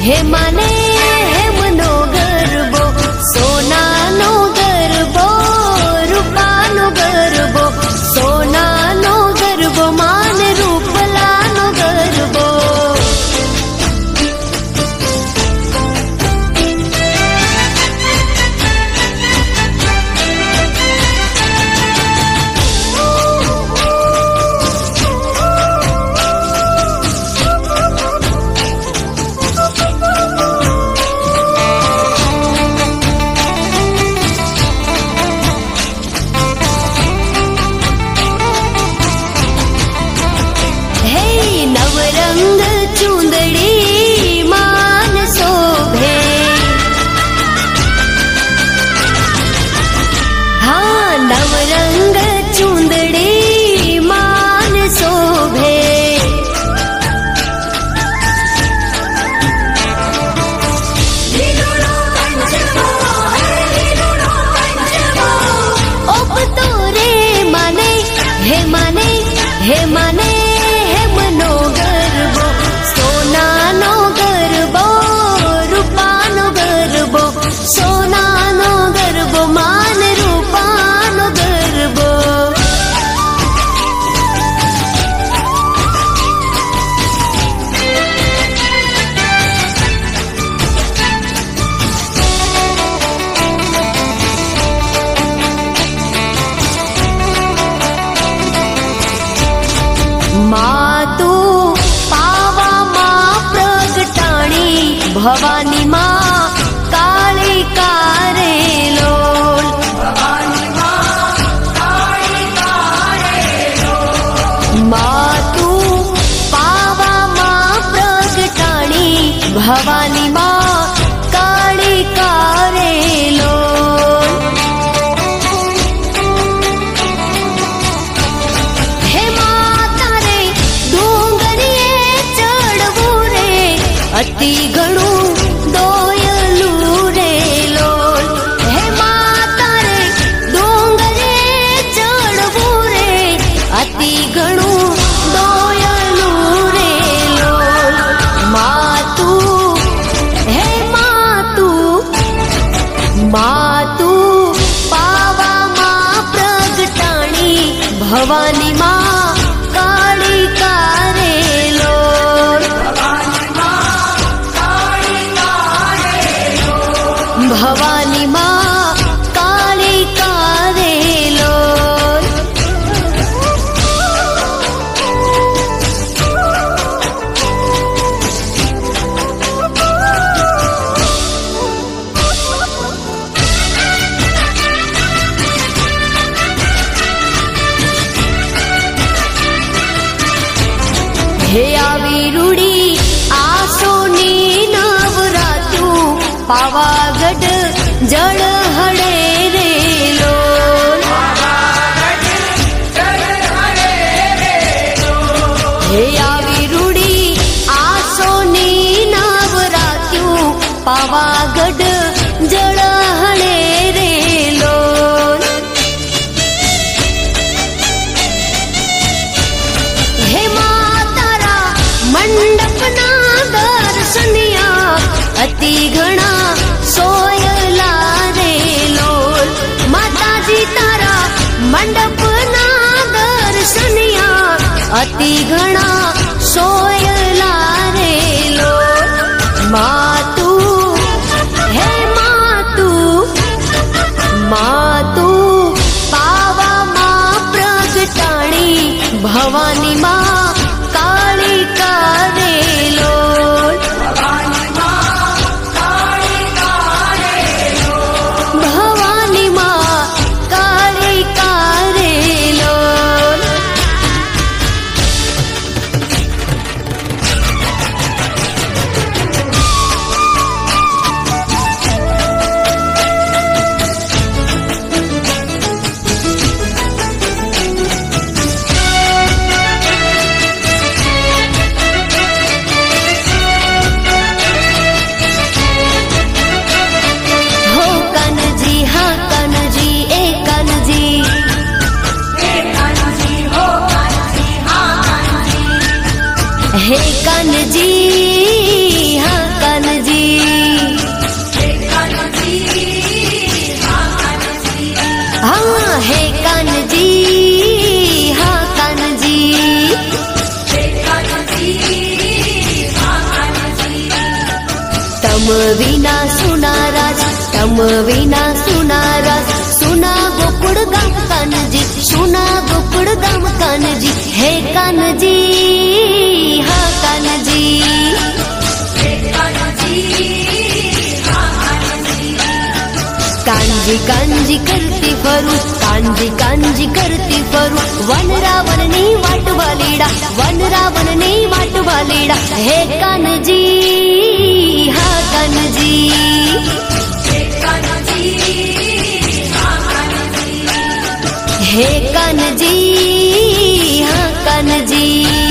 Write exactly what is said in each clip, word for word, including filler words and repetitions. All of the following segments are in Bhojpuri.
हे माने हेमनो गरबो सोनानो गरबो रूपानो गरबो सोनानो गरबो मान रूपलानो गरबो नवरंग चुंदड़ी मान शोभे हाँ नवरंग चुंदड़ी मान शोभे ओप तोरे माने हे माने हे माने हेमनो गरबो सोनानो गरबो रूपानो गरबो सोनानो गरबो मान रूपानो गरबो मातु पावा मां प्रगटाणी भवानी मां काली कारेलोल भवानी मां काली कारेलोल मातु पावा मां प्रगटाणी भवानी मां काली कारेलोल अति घणु दोयलू रे लोल हे माता रे डोंगरे चढ़वू रे अति घणु दोयलू रे लोल मातू हे मातू मातू पावा मां प्रगटाणी भवानी मां काली कारेलोल भवानी मां काली कारेलोल हे आवी रूड़ी आसोनी नवरात्रु पावागढ़ जड़ हड़े रे लोल हे आवी रूड़ी आसोनी नवरात्रु पावागढ़ जड़ हड़े रे लोल हे मातारा मंडप ना दर्शनिया अति घना सोयला रे लोल माताजी तारा मंडप ना दर्शनिया अति घना सोयला रे लोल मातू हे मातू मातू पावा मां प्रगटाणी भवानी मां काली कारेलोल भवानी मां काली कारेलोल हे कान्ह जी हाँ कान्ह तम विना सुना राज, तम विना सुना राज। सुना गोकुड़ गाम कान्हजी, सुना गोकुड़ गाम कान्हजी, हे कान्हजी हाँ कान्हजी। कांजी कांजी करती फरू, कांजी कांजी करती फरू, वन रावण ने वाट वालीड़ा, वन रावण ने वाट वालीड़ा, हे कान्हजी हाँ कान्हजी। हे कान्हजी हाँ कान्हजी।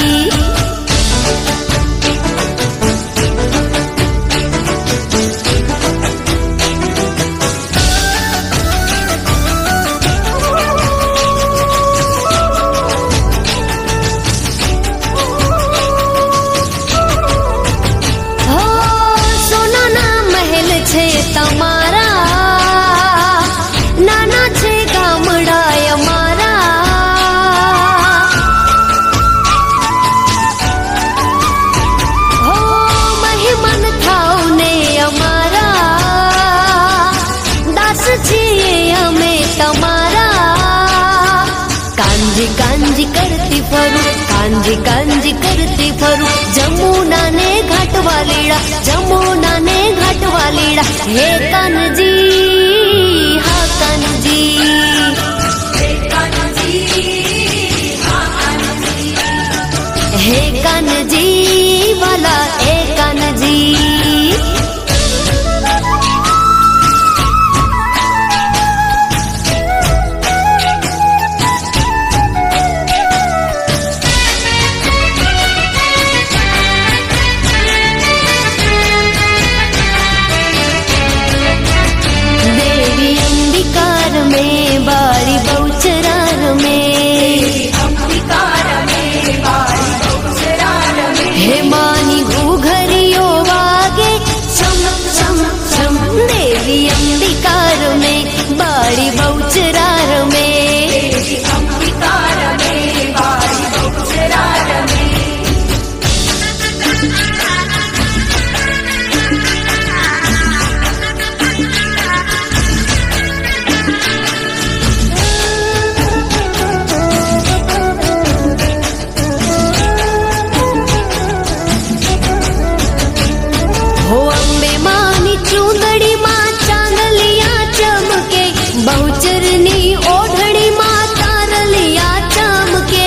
તમારા નાના છે ગામડા અમારા, હો મહેમાન થાવ ને અમારા, દાસ છીએ અમે તમારા। કાંજી કાંજી કરતી ફરું, કાંજી કાંજી કરતી ફરું, જમુના ને ઘાટ વાલીડા, જમુના ને घाट वालीड़ा, हे कान्हजी हाँ कान्हजी। हे कान्हजी वाला हे कान्हजी। बाड़ी बहुचरार में, हे मानी घूघरियो वागे छम छम छम, देवी अंबिकार में बाड़ी बहुचरार में। चूंदड़ी माँ चांदलिया चमके, बहुचरनी ओढ़ड़ी माँ तारलिया चमके,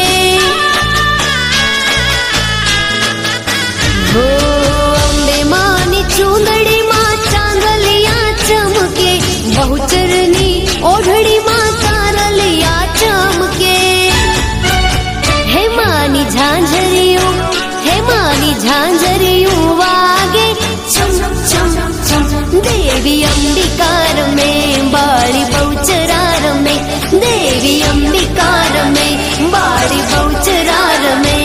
हो अम्बे मानी चूंदड़ी माँ चांदलिया चमके, बहुचरनी ओढ़ड़ी माँ तारलिया चमके। हे मानी झांझरियों, हे मानी झांझरियों वागे छम छम छम, देवी अंबिकार में बाड़ी बहुचरार में, देवी अंबिकार में बाड़ी बहुचरार में।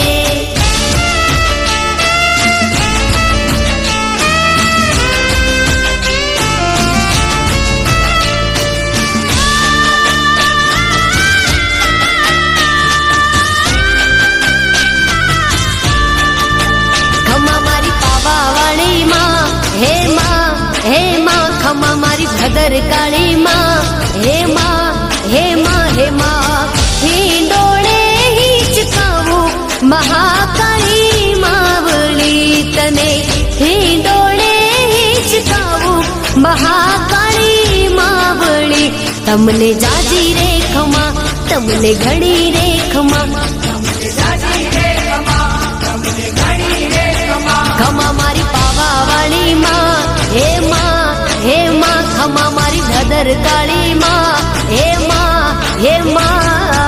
खमा मारी पावा वाली माँ, हे माँ हे माँ, खमा मारी भदर काली माँ, हे माँ हे माँ हे माँ। हिंडोळे हिचकावू महाकाली मावली तने, हिंडोळे हिचकावू महाकाली मावली। तमने जाजी रे खमा, तमने घड़ी रे खमा, खमा मारी पावा वाली माँ, हे माँ हे माँ, खमा मारी भदर काली माँ, हे माँ हे माँ।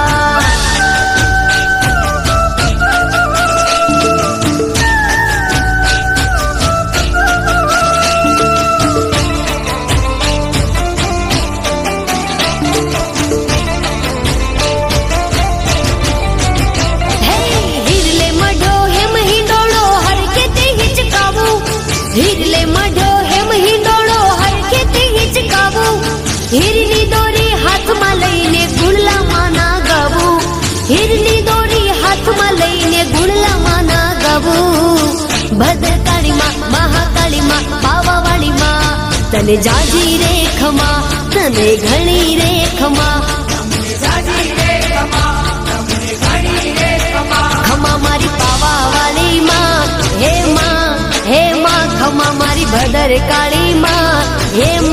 हिरले मढो हेम हिंडोळो हर के ते हिचकावू, हिरले मढो हेम हिंडोळो हर के ते हिचकावू, हिरनी दोरी हाथ में लईने गुणला माना गावू, हिरनी दोरी हाथ में लईने गुणला माना गावू। भद्रकाली माँ, महाकाली माँ, पावा तने जाजी रे खमा तने घणी रे खमा खमा मारी पावा वाली माँ हे माँ हे माँ खमा मारी भदर काली माँ हे